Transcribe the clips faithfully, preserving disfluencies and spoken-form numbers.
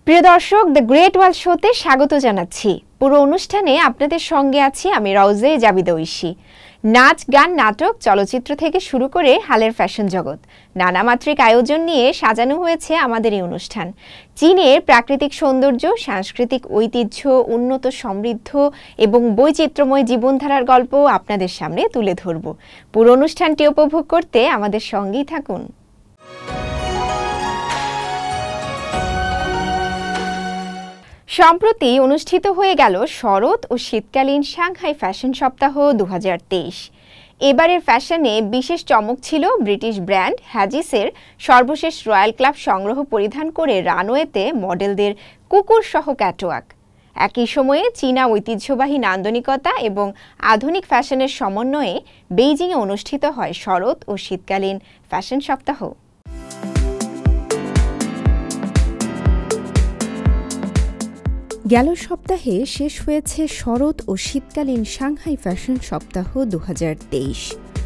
প্রিয় দর্শক, the great world শোতে স্বাগত জানাচ্ছি। পুরো অনুষ্ঠানে আপনাদের সঙ্গে আছি আমি রওজে জাবিদা ঐশী। নাচ, গান, নাটক, চলচ্চিত্র থেকে শুরু করে হালের ফ্যাশন জগৎ, নানা মাত্রিক আয়োজন নিয়ে সাজানো হয়েছে আমাদের এই অনুষ্ঠান। চীনের প্রাকৃতিক সৌন্দর্য, সাংস্কৃতিক ঐতিহ্য, উন্নত সমৃদ্ধ এবং বৈচিত্র্যময় জীবনধারার গল্প আপনাদের সামনে তুলে ধরব। পুরো অনুষ্ঠানটি উপভোগ করতে আমাদের সঙ্গেই থাকুন। সম্প্রতি অনুষ্ঠিত হয়ে গেল শরৎ ও শীতকালীন সাংহাই ফ্যাশন সপ্তাহ দু হাজার তেইশ। এবারের ফ্যাশনে বিশেষ চমক ছিল ব্রিটিশ ব্র্যান্ড হ্যাজিসের সর্বশেষ রয়্যাল ক্লাব সংগ্রহ পরিধান করে রানওয়েতে মডেলদের কুকুর সহ ক্যাটওয়াক। একই সময়ে চীনা ঐতিহ্যবাহী নান্দনিকতা এবং আধুনিক ফ্যাশনের সমন্বয়ে বেইজিংয়ে অনুষ্ঠিত হয় শরৎ ও শীতকালীন ফ্যাশন সপ্তাহ। গেল সপ্তাহে শেষ হয়েছে শরৎ ও শীতকালীন সাংহাই ফ্যাশন সপ্তাহ দু হাজার তেইশ।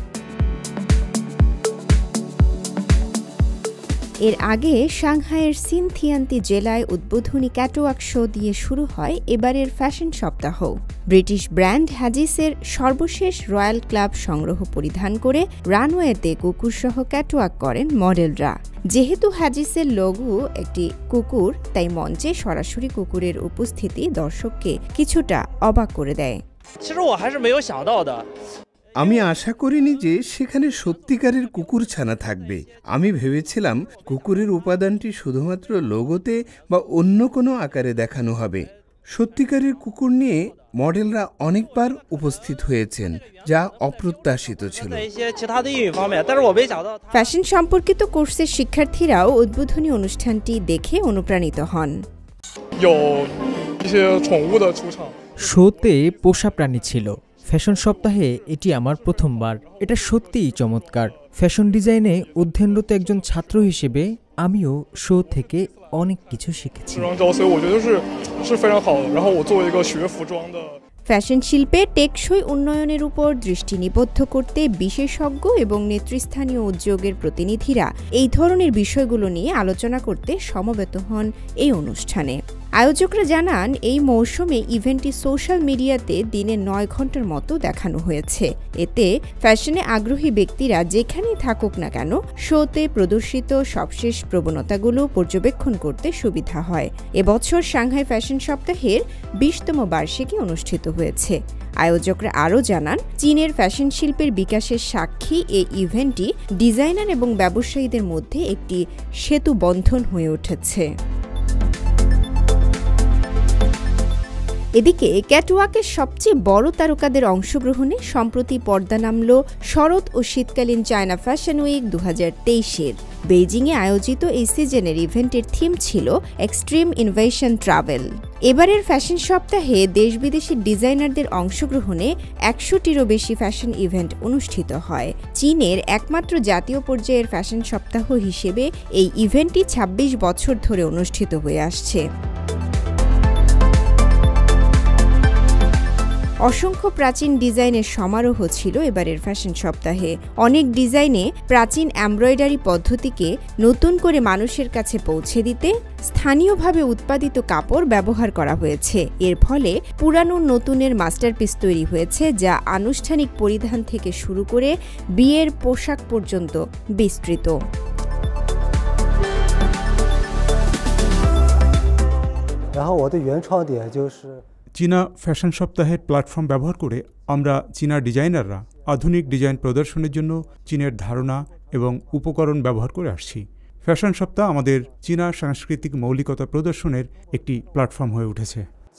এর আগে সাংহাইয়ের সিনথিয়ান্তি জেলায় উদ্বোধনী ক্যাটওয়াক শো দিয়ে শুরু হয় এবারের ফ্যাশন সপ্তাহ। ব্রিটিশ ব্র্যান্ড হ্যাজিসের সর্বশেষ রয়্যাল ক্লাব সংগ্রহ পরিধান করে রানওয়েতে কুকুরসহ ক্যাটওয়াক করেন মডেলরা। যেহেতু হ্যাজিসের লোগো একটি কুকুর, তাই মঞ্চে সরাসরি কুকুরের উপস্থিতি দর্শককে কিছুটা অবাক করে দেয়। আমি আশা করিনি যে সেখানে সত্যিকারের কুকুর ছানা থাকবে। আমি ভেবেছিলাম কুকুরের উপাদানটি শুধুমাত্র লোগোতে বা অন্য কোনো আকারে দেখানো হবে। সত্যিকারের কুকুর নিয়ে মডেলরা অনেকবার উপস্থিত হয়েছেন, যা অপ্রত্যাশিত ছিল। ফ্যাশন সম্পর্কিত কোর্সের শিক্ষার্থীরাও উদ্বোধনী অনুষ্ঠানটি দেখে অনুপ্রাণিত হন। শোতে পোষা প্রাণী ছিল। ফ্যাশন সপ্তাহে এটি আমার প্রথমবার। এটা সত্যিই চমৎকার। ফ্যাশন ডিজাইনে অধ্যয়নরত একজন ছাত্র হিসেবে আমিও শো থেকে অনেক কিছু শিখেছি। ফ্যাশন শিল্পে টেকসই উন্নয়নের উপর দৃষ্টি নিবদ্ধ করতে বিশেষজ্ঞ এবং নেতৃস্থানীয় উদ্যোগের প্রতিনিধিরা এই ধরনের বিষয়গুলো নিয়ে আলোচনা করতে সমবেত হন এই অনুষ্ঠানে। আয়োজকরা জানান, এই মৌসুমে ইভেন্টটি সোশ্যাল মিডিয়াতে দিনে নয় ঘন্টার মতো দেখানো হয়েছে। এতে ফ্যাশনে আগ্রহী ব্যক্তিরা যেখানেই থাকুক না কেন শোতে প্রদর্শিত সবশেষ প্রবণতাগুলো পর্যবেক্ষণ করতে সুবিধা হয়। এবছর সাংহাই ফ্যাশন সপ্তাহের বিশতম বার্ষিকী অনুষ্ঠিত হয়েছে। আয়োজকরা আরও জানান, চীনের ফ্যাশন শিল্পের বিকাশের সাক্ষী এই ইভেন্টটি ডিজাইনার এবং ব্যবসায়ীদের মধ্যে একটি সেতু বন্ধন হয়ে উঠেছে। এদিকে ক্যাটওয়াকের সবচেয়ে বড় তারকাদের অংশগ্রহণে সম্প্রতি পর্দা নামল শরৎ ও শীতকালীন চায়না ফ্যাশন উইক দু হাজার তেইশের। বেইজিংয়ে আয়োজিত এই সিজনের ইভেন্টের থিম ছিল এক্সট্রিম ইনোভেশন ট্রাভেল। এবারের ফ্যাশন সপ্তাহে দেশ বিদেশের ডিজাইনারদের অংশগ্রহণে একশোটিরও বেশি ফ্যাশন ইভেন্ট অনুষ্ঠিত হয়। চীনের একমাত্র জাতীয় পর্যায়ের ফ্যাশন সপ্তাহ হিসেবে এই ইভেন্টটি ছাব্বিশ বছর ধরে অনুষ্ঠিত হয়ে আসছে। অসংখ্য প্রাচীন ডিজাইনের সমারোহ ছিল এবারের ফ্যাশন সপ্তাহে। অনেক ডিজাইনে প্রাচীন এমব্রয়ডারি পদ্ধতিকে নতুন করে মানুষের কাছে পৌঁছে দিতে স্থানীয়ভাবে উৎপাদিত কাপড় ব্যবহার করা হয়েছে। এর ফলে পুরানো নতুনের মাস্টারপিস তৈরি হয়েছে, যা আনুষ্ঠানিক পরিধান থেকে শুরু করে বিয়ের পোশাক পর্যন্ত বিস্তৃত। চীনা ফ্যাশন সপ্তাহের প্ল্যাটফর্ম ব্যবহার করে আমরা চীনা ডিজাইনাররা আধুনিক ডিজাইন প্রদর্শনের জন্য চীনের ধারণা এবং উপকরণ ব্যবহার করে আসছি। ফ্যাশন সপ্তাহ আমাদের চীনা সাংস্কৃতিক মৌলিকতা প্রদর্শনের একটি প্ল্যাটফর্ম হয়ে উঠেছে।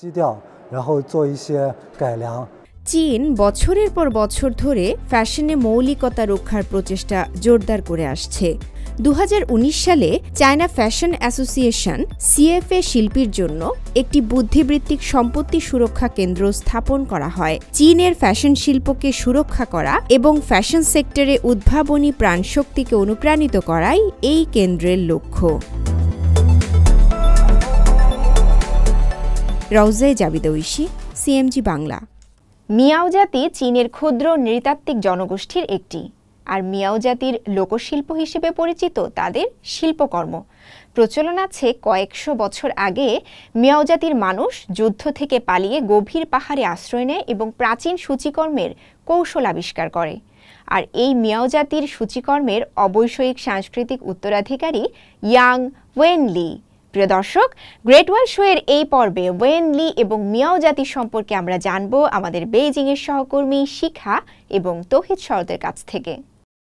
চীন বছরের পর বছর ধরে ফ্যাশনে মৌলিকতা রক্ষার প্রচেষ্টা জোরদার করে আসছে। দু হাজার উনিশ সালে চায়না ফ্যাশন অ্যাসোসিয়েশন সিএফএ শিল্পীর জন্য একটি বুদ্ধিবৃত্তিক সম্পত্তি সুরক্ষা কেন্দ্র স্থাপন করা হয়। চীনের ফ্যাশন শিল্পকে সুরক্ষা করা এবং ফ্যাশন সেক্টরে উদ্ভাবনী প্রাণশক্তিকে অনুপ্রাণিত করাই এই কেন্দ্রের লক্ষ্য। রওজে জাবিদা ঐশী, সিএমজি বাংলা। মিয়াও জাতি চীনের ক্ষুদ্র নৃতাত্ত্বিক জনগোষ্ঠীর একটি। আর মিয়াও জাতির লোকশিল্প হিসেবে পরিচিত তাদের শিল্পকর্ম। প্রচলন আছে কয়েকশো বছর আগে মিয়াও জাতির মানুষ যুদ্ধ থেকে পালিয়ে গভীর পাহাড়ে আশ্রয় নেয় এবং প্রাচীন সূচিকর্মের কৌশল আবিষ্কার করে। আর এই মিয়াও জাতির সূচিকর্মের অবৈষয়িক সাংস্কৃতিক উত্তরাধিকারী ইয়াং ওয়েনলি। প্রিয় দর্শক, গ্রেট ওয়াল শো এর এই পর্বে ওয়েনলি এবং মিয়াও জাতি সম্পর্কে আমরা জানব আমাদের বেইজিংয়ের সহকর্মী শিখা এবং তৌহিদ শরতের কাছ থেকে।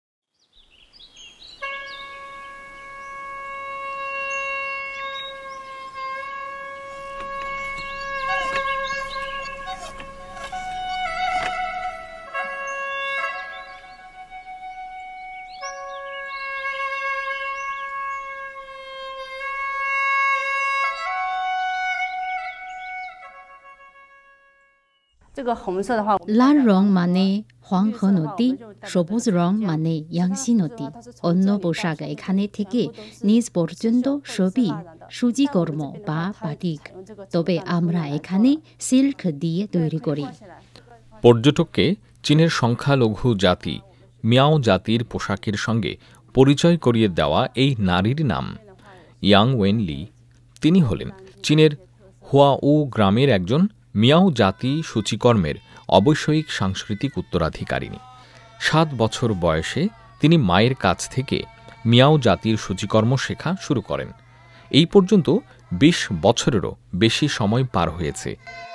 লাল রং মানে হুয়াংহে নদী, সবুজ রং মানে ইয়াংসি নদী। অন্য পোশাক এখানে থেকে নিচ পর্যন্ত সবই সূচিকর্ম বা বাটিক, তবে আমরা এখানে সিল্ক দিয়ে তৈরি করি। পর্যটককে চীনের সংখ্যালঘু জাতি মিয়াও জাতির পোশাকের সঙ্গে পরিচয় করিয়ে দেওয়া এই নারীর নাম ইয়াং ওয়েনলি। তিনি হলেন চীনের হুয়াউ গ্রামের একজন মিয়াও জাতি সূচিকর্মের অবৈষয়িক সাংস্কৃতিক উত্তরাধিকারিণী। সাত বছর বয়সে তিনি মায়ের কাছ থেকে মিয়াও জাতির সূচিকর্ম শেখা শুরু করেন। এই পর্যন্ত বিশ বছরেরও বেশি সময় পার হয়েছে।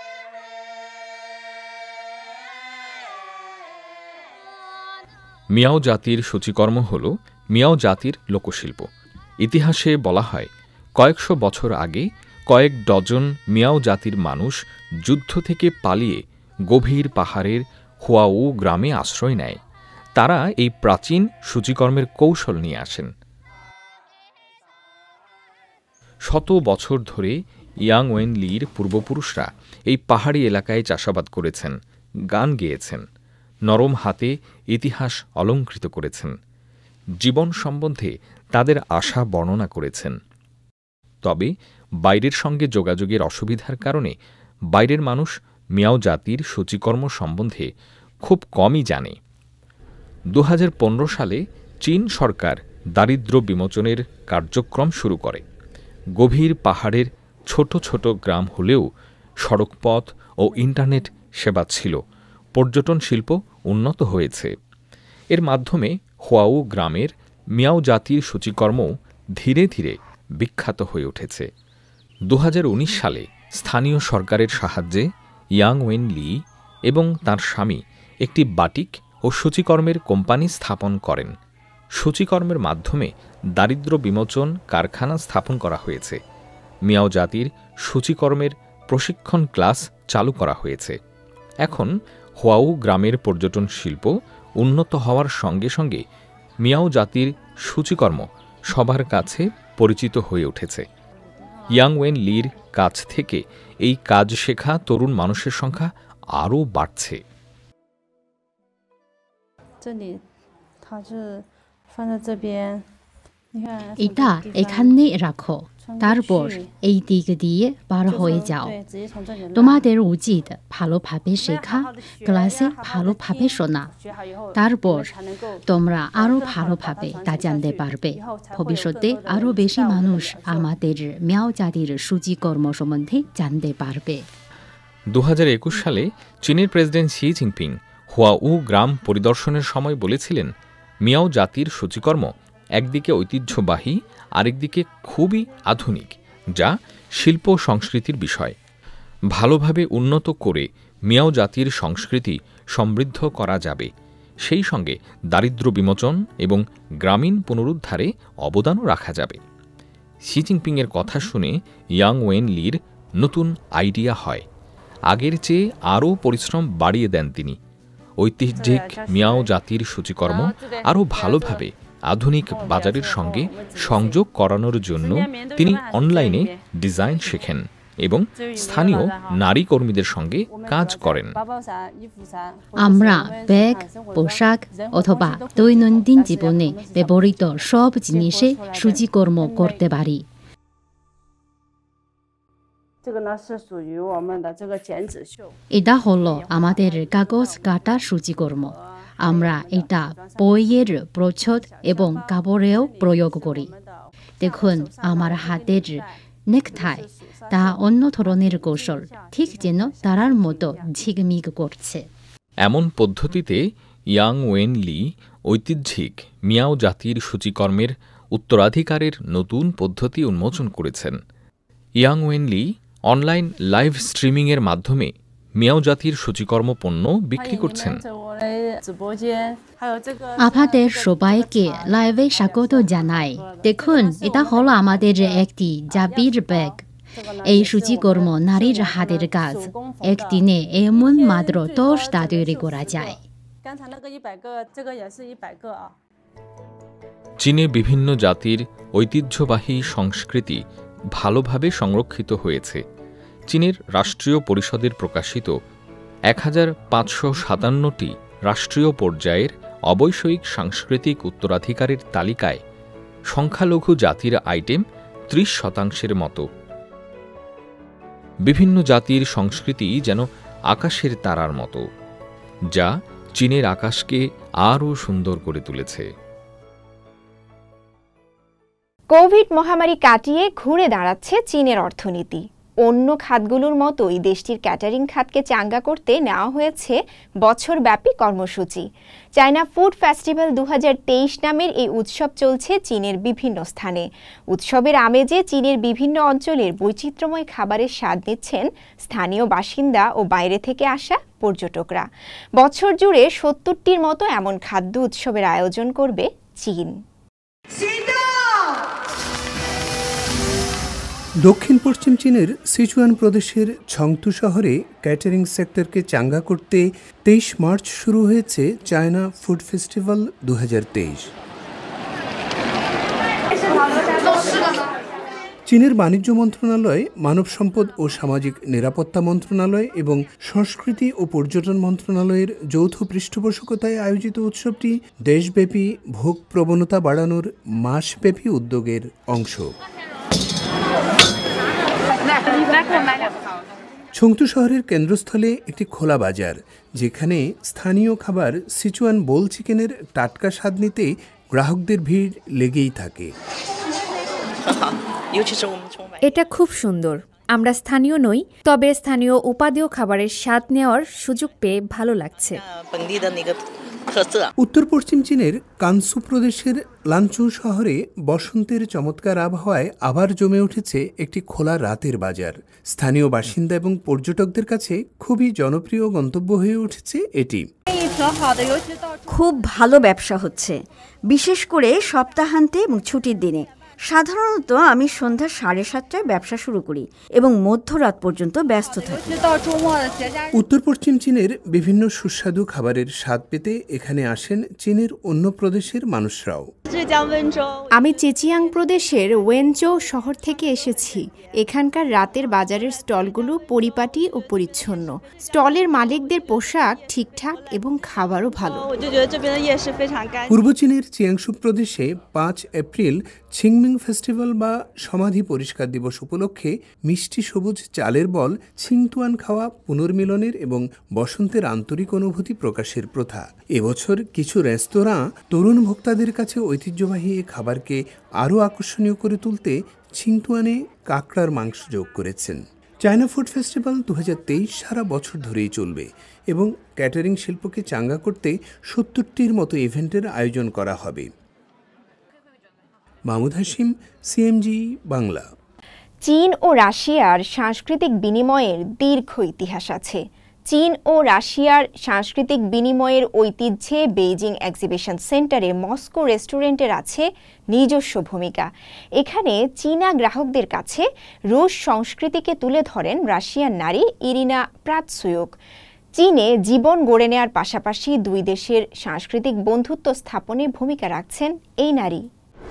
মিয়াও জাতির সূচিকর্ম হল মিয়াও জাতির লোকশিল্প। ইতিহাসে বলা হয় কয়েকশো বছর আগে কয়েক ডজন মিয়াও জাতির মানুষ যুদ্ধ থেকে পালিয়ে গভীর পাহাড়ের হুয়াউ গ্রামে আশ্রয় নেয়। তারা এই প্রাচীন সূচিকর্মের কৌশল নিয়ে আসেন। শত বছর ধরে ইয়াং ওয়েনলির পূর্বপুরুষরা এই পাহাড়ি এলাকায় চাষাবাদ করেছেন, গান গেয়েছেন, নরম হাতে ইতিহাস অলঙ্কৃত করেছেন, জীবন সম্বন্ধে তাদের আশা বর্ণনা করেছেন। তবে বাইরের সঙ্গে যোগাযোগের অসুবিধার কারণে বাইরের মানুষ মিয়াও জাতির সূচিকর্ম সম্বন্ধে খুব কমই জানে। দু হাজার পনেরো সালে চীন সরকার দারিদ্র্য বিমোচনের কার্যক্রম শুরু করে। গভীর পাহাড়ের ছোট ছোট গ্রাম হলেও সড়কপথ ও ইন্টারনেট সেবা ছিল, পর্যটন শিল্প উন্নত হয়েছে। এর মাধ্যমে হুয়াউ গ্রামের মিয়াও জাতির সূচিকর্ম ধীরে ধীরে বিখ্যাত হয়ে উঠেছে। দু হাজার উনিশ সালে স্থানীয় সরকারের সাহায্যে ইয়াং ওয়েনলি এবং তার স্বামী একটি বাটিক ও সূচিকর্মের কোম্পানি স্থাপন করেন। সূচিকর্মের মাধ্যমে দারিদ্র্য বিমোচন কারখানা স্থাপন করা হয়েছে। মিয়াও জাতির সূচিকর্মের প্রশিক্ষণ ক্লাস চালু করা হয়েছে। এখন হুয়াউ গ্রামের পর্যটন শিল্প উন্নত হওয়ার সঙ্গে সঙ্গে মিয়াও জাতির সূচিকর্ম সবার কাছে পরিচিত হয়ে উঠেছে। ইয়াং ওয়েন লির কাছ থেকে এই কাজ শেখা তরুণ মানুষের সংখ্যা আরও বাড়ছে। এটা এখানে রাখো, তারপর এই দিক দিয়ে পার হয়ে যাও। তোমাদের উচিত ভালোভাবে শেখা, ক্লাসে ভালোভাবে শোনা, তারপর তোমরা আরও ভালোভাবে তা জানতে পারবে। ভবিষ্যতে আরও বেশি মানুষ আমাদের মিয়াও জাতির সূচিকর্ম সম্বন্ধে জানতে পারবে। দু হাজার একুশ সালে চীনের প্রেসিডেন্ট শি জিনপিং হুয়াউ গ্রাম পরিদর্শনের সময় বলেছিলেন, মিয়াও জাতির সূচিকর্ম একদিকে ঐতিহ্যবাহী, আরেকদিকে খুবই আধুনিক, যা শিল্প সংস্কৃতির বিষয়। ভালোভাবে উন্নত করে মিয়াও জাতির সংস্কৃতি সমৃদ্ধ করা যাবে, সেই সঙ্গে দারিদ্র্য বিমোচন এবং গ্রামীণ পুনরুদ্ধারে অবদানও রাখা যাবে। শি জিনপিংয়ের কথা শুনে ইয়াং ওয়েন লির নতুন আইডিয়া হয়। আগের চেয়ে আরও পরিশ্রম বাড়িয়ে দেন তিনি। ঐতিহ্যিক মিয়াও জাতির সূচিকর্ম আরও ভালোভাবে আধুনিক বাজারের সঙ্গে সংযোগ করানোর জন্য তিনি অনলাইনে ডিজাইন শেখেন এবং স্থানীয় নারী কর্মীদের সঙ্গে কাজ করেন। আমরা ব্যাগ, পোশাক অথবা দৈনন্দিন জীবনে ব্যবহৃত সব জিনিসে সূচিকর্ম করতে পারি। এটা হলো আমাদের কাগজ কাটা সূচিকর্ম। আমরা এটা বইয়ের প্রচ্ছদ এবং কাপড়েও প্রয়োগ করি। দেখুন আমার হাতের নেকটাই, তা অন্য ধরনের কৌশল, ঠিক যেন তারার মতো ঝিকমিক করছে। এমন পদ্ধতিতে ইয়াং ওয়েন লি ঐতিহ্যিক মিয়াও জাতির সূচিকর্মের উত্তরাধিকারের নতুন পদ্ধতি উন্মোচন করেছেন। Yang Wen Li online live স্ট্রিমিংয়ের মাধ্যমে মিয়াও জাতির সূচিকর্ম পণ্য বিক্রি করছেন। আপনাদের সবাইকে লাইভে স্বাগত জানাই। দেখুন, এটা হলো আমাদের একটি জাবির ব্যাগ। এই সূচিকর্ম নারীর হাতের কাজ। একদিনে এমন মাত্র দশটা তৈরি করা যায়। চীনে বিভিন্ন জাতির ঐতিহ্যবাহী সংস্কৃতি ভালোভাবে সংরক্ষিত হয়েছে। চীনের রাষ্ট্রীয় পরিষদের প্রকাশিত এক হাজার পাঁচশো সাতান্নটি রাষ্ট্রীয় পর্যায়ের অবৈষয়িক সাংস্কৃতিক উত্তরাধিকারের তালিকায় সংখ্যালঘু জাতির আইটেম ত্রিশ শতাংশের মতো। বিভিন্ন জাতির সংস্কৃতি যেন আকাশের তারার মতো, যা চীনের আকাশকে আরও সুন্দর করে তুলেছে। কোভিড মহামারী কাটিয়ে ঘুরে দাঁড়াচ্ছে চীনের অর্থনীতি। অন্য খাতগুলোর মতোই দেশটির ক্যাটারিং খাতকে চাঙ্গা করতে নেওয়া হয়েছে বছরব্যাপী কর্মসূচি। চায়না ফুড ফেস্টিভ্যাল দু হাজার তেইশ নামের এই উৎসব চলছে চীনের বিভিন্ন স্থানে। উৎসবের আমেজে চীনের বিভিন্ন অঞ্চলের বৈচিত্র্যময় খাবারের স্বাদ নিচ্ছেন স্থানীয় বাসিন্দা ও বাইরে থেকে আসা পর্যটকরা। বছর জুড়ে সত্তরটির মতো এমন খাদ্য উৎসবের আয়োজন করবে চীন। দক্ষিণ পশ্চিম চীনের সিচুয়ান প্রদেশের ছংতু শহরে ক্যাটারিং সেক্টরকে চাঙ্গা করতে তেইশ মার্চ শুরু হয়েছে চায়না ফুড ফেস্টিভ্যাল দু হাজার তেইশ। চীনের বাণিজ্য মন্ত্রণালয়, মানব সম্পদ ও সামাজিক নিরাপত্তা মন্ত্রণালয় এবং সংস্কৃতি ও পর্যটন মন্ত্রণালয়ের যৌথ পৃষ্ঠপোষকতায় আয়োজিত উৎসবটি দেশব্যাপী ভোগ প্রবণতা বাড়ানোর মাসব্যাপী উদ্যোগের অংশ। ছংতু শহরের কেন্দ্রস্থলে একটি খোলা বাজার, যেখানে স্থানীয় খাবার সিচুয়ান বোল চিকেনের টাটকা স্বাদ নিতে গ্রাহকদের ভিড় লেগেই থাকে। এটা খুব সুন্দর। আমরা স্থানীয় নই, তবে স্থানীয় উপাদেয় খাবারের স্বাদ নেওয়ার সুযোগ পেয়ে ভালো লাগছে। উত্তর পশ্চিম চীনের কানসু প্রদেশের লানচু শহরে বসন্তের চমৎকার আবহাওয়ায় আবার জমে উঠেছে একটি খোলা রাতের বাজার। স্থানীয় বাসিন্দা এবং পর্যটকদের কাছে খুবই জনপ্রিয় গন্তব্য হয়ে উঠেছে এটি। খুব ভালো ব্যবসা হচ্ছে, বিশেষ করে সপ্তাহান্তে এবং ছুটির দিনে। সাধারণত আমি সন্ধ্যা সাড়ে সাতটায় ব্যবসা শুরু করি এবং মধ্যরাত পর্যন্ত ব্যস্ত থাকি। উত্তর পশ্চিম চীনের বিভিন্ন সুস্বাদু খাবারের স্বাদ পেতে এখানে আসেন চীনের অন্য প্রদেশের মানুষরাও। আমি চেচিয়াং প্রদেশের ওয়েনচৌ শহর থেকে এসেছি। এখানকার রাতের বাজারের স্টলগুলো পরিপাটি ও পরিচ্ছন্ন। স্টলের মালিকদের পোশাক ঠিকঠাক এবং খাবারও ভালো। পূর্ব চীনের চিয়াংশু প্রদেশে পাঁচ এপ্রিল ছিংমিং ফেস্টিভ্যাল বা সমাধি পরিষ্কার দিবস উপলক্ষে মিষ্টি সবুজ চালের বল ছিংতুয়ান খাওয়া পুনর্মিলনের এবং বসন্তের আন্তরিক অনুভূতি প্রকাশের প্রথা। এবছর কিছু রেস্তোরাঁ তরুণ ভোক্তাদের কাছে ঐতিহ্যবাহী এ খাবারকে আরও আকর্ষণীয় করে তুলতে ছিংতুয়ানে কাঁকড়ার মাংস যোগ করেছেন। চায়না ফুড ফেস্টিভ্যাল দু হাজার তেইশ সারা বছর ধরেই চলবে এবং ক্যাটারিং শিল্পকে চাঙ্গা করতে সত্তরটির মতো ইভেন্টের আয়োজন করা হবে। মাহমুদ হাশিম, সিএমজি বাংলা। চীন ও রাশিয়ার সাংস্কৃতিক বিনিময়ের দীর্ঘ ইতিহাস আছে। চীন ও রাশিয়ার সাংস্কৃতিক বিনিময়ের ঐতিহ্যে বেইজিং এক্সিবিশন সেন্টারে মস্কো রেস্টুরেন্টের আছে নিজস্ব ভূমিকা। এখানে চীনা গ্রাহকদের কাছে রুশ সংস্কৃতিকে তুলে ধরেন রাশিয়ার নারী ইরিনা প্রাৎসুয়ুক। চীনে জীবন গড়ে নেওয়ার পাশাপাশি দুই দেশের সাংস্কৃতিক বন্ধুত্ব স্থাপনে ভূমিকা রাখছেন এই নারী।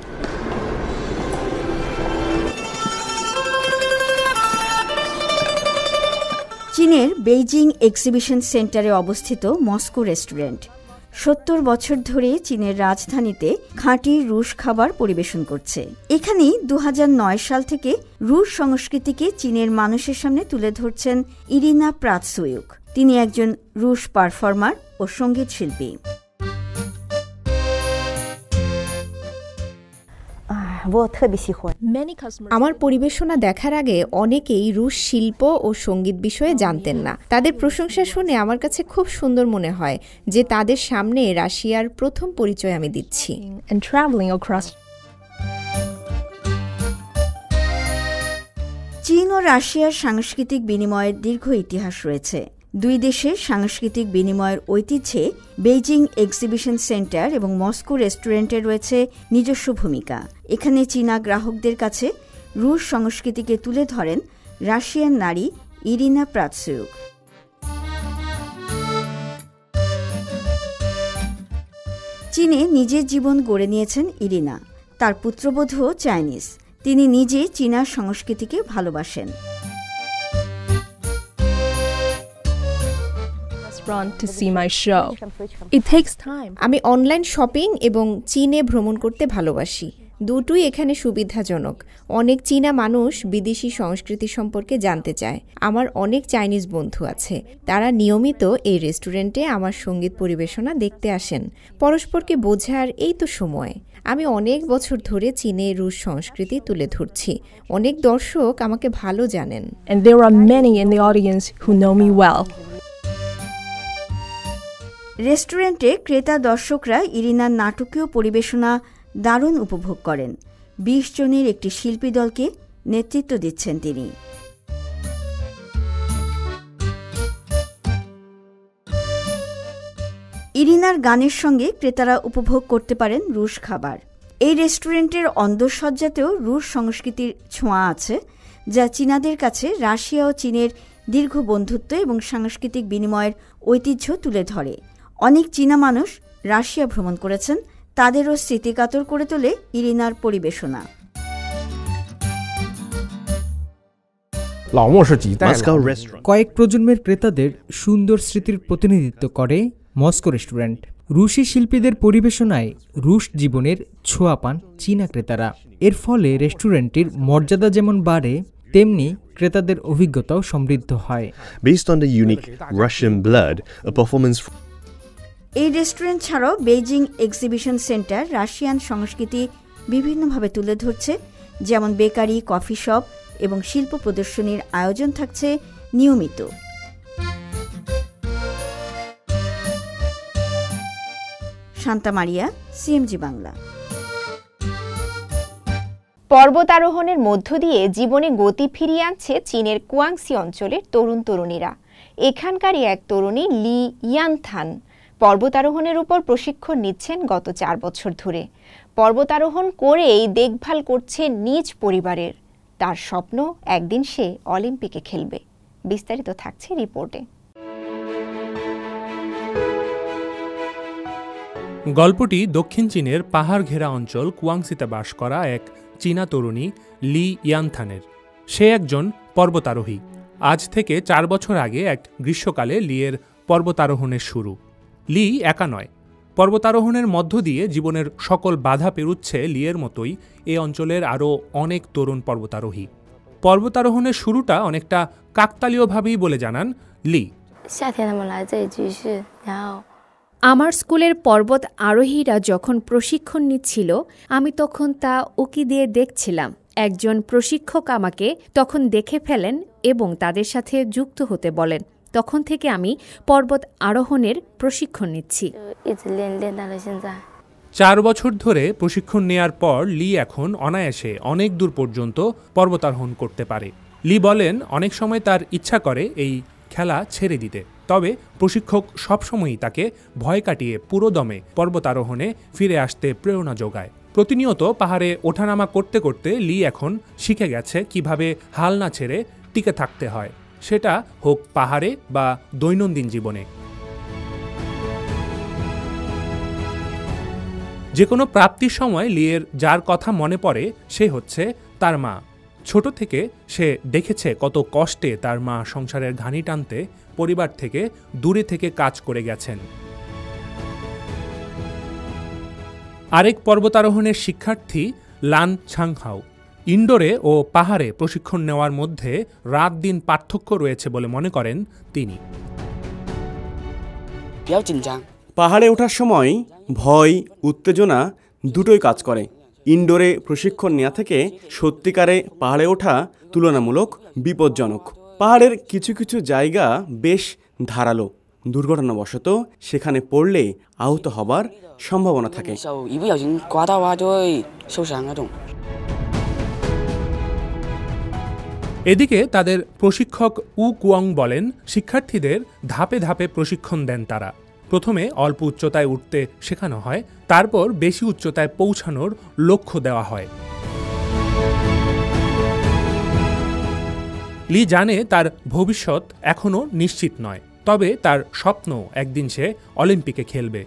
চীনের বেইজিং এক্সিবিশন সেন্টারে অবস্থিত মস্কো রেস্টুরেন্ট সত্তর বছর ধরে চীনের রাজধানীতে খাঁটি রুশ খাবার পরিবেশন করছে। এখানেই দু হাজার নয় সাল থেকে রুশ সংস্কৃতিকে চীনের মানুষের সামনে তুলে ধরছেন ইরিনা প্রাৎসুয়ুক। তিনি একজন রুশ পারফর্মার ও সঙ্গীত শিল্পী। আমার পরিবেশনা দেখার আগে অনেকেই রুশ শিল্প ও সঙ্গীত বিষয়ে জানতেন না। তাদের প্রশংসা শুনে আমার কাছে খুব সুন্দর মনে হয় যে তাদের সামনে রাশিয়ার প্রথম পরিচয় আমি দিচ্ছি। চীন ও রাশিয়ার সাংস্কৃতিক বিনিময়ের দীর্ঘ ইতিহাস রয়েছে। দুই দেশের সাংস্কৃতিক বিনিময়ের ঐতিহ্যে বেইজিং এক্সিবিশন সেন্টার এবং মস্কো রেস্টুরেন্টের রয়েছে নিজস্ব ভূমিকা। এখানে চীনা গ্রাহকদের কাছে রুশ সংস্কৃতিকে তুলে ধরেন রাশিয়ান নারী ইরিনা প্রাৎসুক। চীনে নিজের জীবন গড়ে নিয়েছেন ইরিনা। তার পুত্রবধূও চাইনিজ। তিনি নিজে চীনা সংস্কৃতিকে ভালোবাসেন। আমি অনলাইন শপিং এবং চীনে ভ্রমণ করতে ভালোবাসি। দুটোই এখানে সুবিধাজনক। অনেক চীনা মানুষ বিদেশি সংস্কৃতি সম্পর্কে জানতে চায়। আমার অনেক চাইনিজ বন্ধু আছে, তারা নিয়মিত এই রেস্টুরেন্টে আমার সঙ্গীত পরিবেশনা দেখতে আসেন। পরস্পরকে বোঝার এই তো সময়। আমি অনেক বছর ধরে চীনে রুশ সংস্কৃতি তুলে ধরছি। অনেক দর্শক আমাকে ভালো জানেন। And there are many in the audience who know me well. রেস্টুরেন্টে ক্রেতা দর্শকরা ইরিনার নাটকীয় পরিবেশনা দারুণ উপভোগ করেন। বিশ জনের একটি শিল্পী দলকে নেতৃত্ব দিচ্ছেন তিনি। ইরিনার গানের সঙ্গে ক্রেতারা উপভোগ করতে পারেন রুশ খাবার। এই রেস্টুরেন্টের অন্দরসজ্জাতেও রুশ সংস্কৃতির ছোঁয়া আছে, যা চীনাদের কাছে রাশিয়া ও চীনের দীর্ঘ বন্ধুত্ব এবং সাংস্কৃতিক বিনিময়ের ঐতিহ্য তুলে ধরে। অনেক চীনা মানুষ রাশিয়া ভ্রমণ করেছেন, তাদেরও স্মৃতিকাতর করে তোলে ইরিনার পরিবেশনা। কয়েক প্রজন্মের ক্রেতাদের সুন্দর স্মৃতির প্রতিনিধিত্ব করে মস্কো রেস্টুরেন্ট। রুশি শিল্পীদের পরিবেশনায় রুশ জীবনের ছোঁয়া পান চীনা ক্রেতারা। এর ফলে রেস্টুরেন্টটির মর্যাদা যেমন বাড়ে, তেমনি ক্রেতাদের অভিজ্ঞতাও সমৃদ্ধ হয়। Based on the unique Russian blood, a performance এই রেস্টুরেন্ট ছাড়াও বেইজিং এক্সিবিশন সেন্টার রাশিয়ান সংস্কৃতি বিভিন্নভাবে তুলে ধরছে, যেমন বেকারি, কফি শপ এবং শিল্প প্রদর্শনীর আয়োজন থাকছে নিয়মিত। শান্তা মারিয়া, সিএমজি বাংলা। পর্বতারোহণের মধ্য দিয়ে জীবনে গতি ফিরিয়ে আনছে চীনের কুয়াংসি অঞ্চলের তরুণ তরুণীরা। এখানকারই এক তরুণী লি ইয়ানথান পর্বতারোহণের উপর প্রশিক্ষণ নিচ্ছেন গত চার বছর ধরে। পর্বতারোহণ করেই দেখভাল করছে নিজ পরিবারের। তার স্বপ্ন একদিন সে অলিম্পিকে খেলবে। বিস্তারিত থাকছে রিপোর্টে। গল্পটি দক্ষিণ চীনের পাহাড় ঘেরা অঞ্চল কুয়াংসিতে বাস করা এক চীনা তরুণী লি ইয়ানথানের। সে একজন পর্বতারোহী। আজ থেকে চার বছর আগে এক গ্রীষ্মকালে লিয়ের পর্বতারোহণের শুরু। লি একা নয়, পর্বতারোহণের মধ্য দিয়ে জীবনের সকল বাধা পেরুচ্ছে লিয়ের মতোই এ অঞ্চলের আরও অনেক তরুণ পর্বতারোহী। পর্বতারোহণের শুরুটা অনেকটা কাকতালীয়ভাবেই বলে জানান লি। আমার স্কুলের পর্বত আরোহীরা যখন প্রশিক্ষণ নিচ্ছিল, আমি তখন তা উকি দিয়ে দেখছিলাম। একজন প্রশিক্ষক আমাকে তখন দেখে ফেলেন এবং তাদের সাথে যুক্ত হতে বলেন। তখন থেকে আমি পর্বত আরোহণের প্রশিক্ষণ নিচ্ছি। চার বছর ধরে প্রশিক্ষণ নেয়ার পর লি এখন অনায়াসে অনেক দূর পর্যন্ত পর্বতারোহণ করতে পারে। লি বলেন, অনেক সময় তার ইচ্ছা করে এই খেলা ছেড়ে দিতে, তবে প্রশিক্ষক সবসময়ই তাকে ভয় কাটিয়ে পুরো দমে পর্বতারোহণে ফিরে আসতে প্রেরণা যোগায়। প্রতিনিয়ত পাহাড়ে ওঠানামা করতে করতে লি এখন শিখে গেছে কিভাবে হাল না ছেড়ে টিকে থাকতে হয়, সেটা হোক পাহাড়ে বা দৈনন্দিন জীবনে। যে কোনো প্রাপ্তির সময় লিয়ের যার কথা মনে পড়ে সে হচ্ছে তার মা। ছোট থেকে সে দেখেছে কত কষ্টে তার মা সংসারের ঘানি টানতে পরিবার থেকে দূরে থেকে কাজ করে গেছেন। আরেক পর্বতারোহণের শিক্ষার্থী লান ছাংহাও। ইনডোরে ও পাহাড়ে প্রশিক্ষণ নেওয়ার মধ্যে রাত দিন পার্থক্য রয়েছে বলে মনে করেন তিনি। পাহাড়ে ওঠার সময় ভয়, উত্তেজনা দুটোই কাজ করে। ইনডোরে প্রশিক্ষণ নেওয়া থেকে সত্যিকারে পাহাড়ে ওঠা তুলনামূলক বিপজ্জনক। পাহাড়ের কিছু কিছু জায়গা বেশ ধারালো, দুর্ঘটনাবশত সেখানে পড়লে আহত হবার সম্ভাবনা থাকে। এদিকে তাদের প্রশিক্ষক উ কুয়ং বলেন, শিক্ষার্থীদের ধাপে ধাপে প্রশিক্ষণ দেন তারা। প্রথমে অল্প উচ্চতায় উঠতে শেখানো হয়, তারপর বেশি উচ্চতায় পৌঁছানোর লক্ষ্য দেওয়া হয়। লি জানে তার ভবিষ্যৎ এখনও নিশ্চিত নয়, তবে তার স্বপ্ন একদিন সে অলিম্পিকে খেলবে।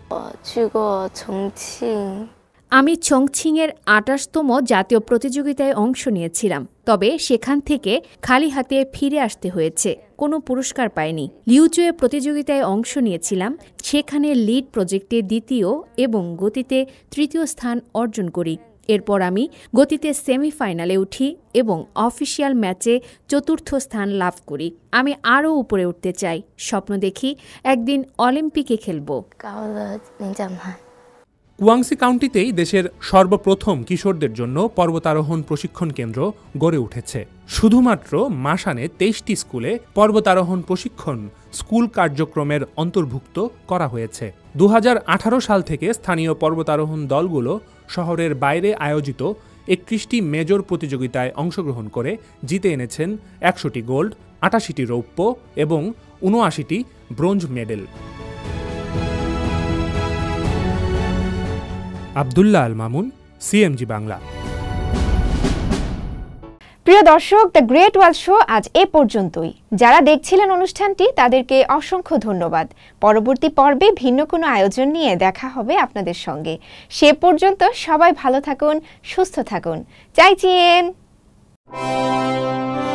আমি চংছিংয়ের আটাশতম জাতীয় প্রতিযোগিতায় অংশ নিয়েছিলাম, তবে সেখান থেকে খালি হাতে ফিরে আসতে হয়েছে, কোনো পুরস্কার পাইনি। লিউচুয়ে প্রতিযোগিতায় অংশ নিয়েছিলাম, সেখানে লিড প্রজেক্টে দ্বিতীয় এবং গতিতে তৃতীয় স্থান অর্জন করি। এরপর আমি গতিতে সেমিফাইনালে উঠি এবং অফিসিয়াল ম্যাচে চতুর্থ স্থান লাভ করি। আমি আরও উপরে উঠতে চাই, স্বপ্ন দেখি একদিন অলিম্পিকে খেলব। কুয়াংসি কাউন্টিতেই দেশের সর্বপ্রথম কিশোরদের জন্য পর্বতারোহণ প্রশিক্ষণ কেন্দ্র গড়ে উঠেছে। শুধুমাত্র মাসানে তেইশটি স্কুলে পর্বতারোহণ প্রশিক্ষণ স্কুল কার্যক্রমের অন্তর্ভুক্ত করা হয়েছে। দু হাজার আঠারো সাল থেকে স্থানীয় পর্বতারোহণ দলগুলো শহরের বাইরে আয়োজিত একত্রিশটি মেজর প্রতিযোগিতায় অংশগ্রহণ করে জিতে এনেছেন একশোটি গোল্ড, আটাশিটি রৌপ্য এবং উনআশিটি bronze medal. Abdullah Al Mamun, CMG Bangla. প্রিয় দর্শক, দ্য গ্রেট ওয়াল শো আজ এ পর্যন্তই। যারা দেখছিলেন অনুষ্ঠানটি তাদেরকে অসংখ্য ধন্যবাদ। পরবর্তী পর্বে ভিন্ন কোনো আয়োজন নিয়ে দেখা হবে আপনাদের সঙ্গে। সে পর্যন্ত সবাই ভালো থাকুন, সুস্থ থাকুন। চাইচিয়েন।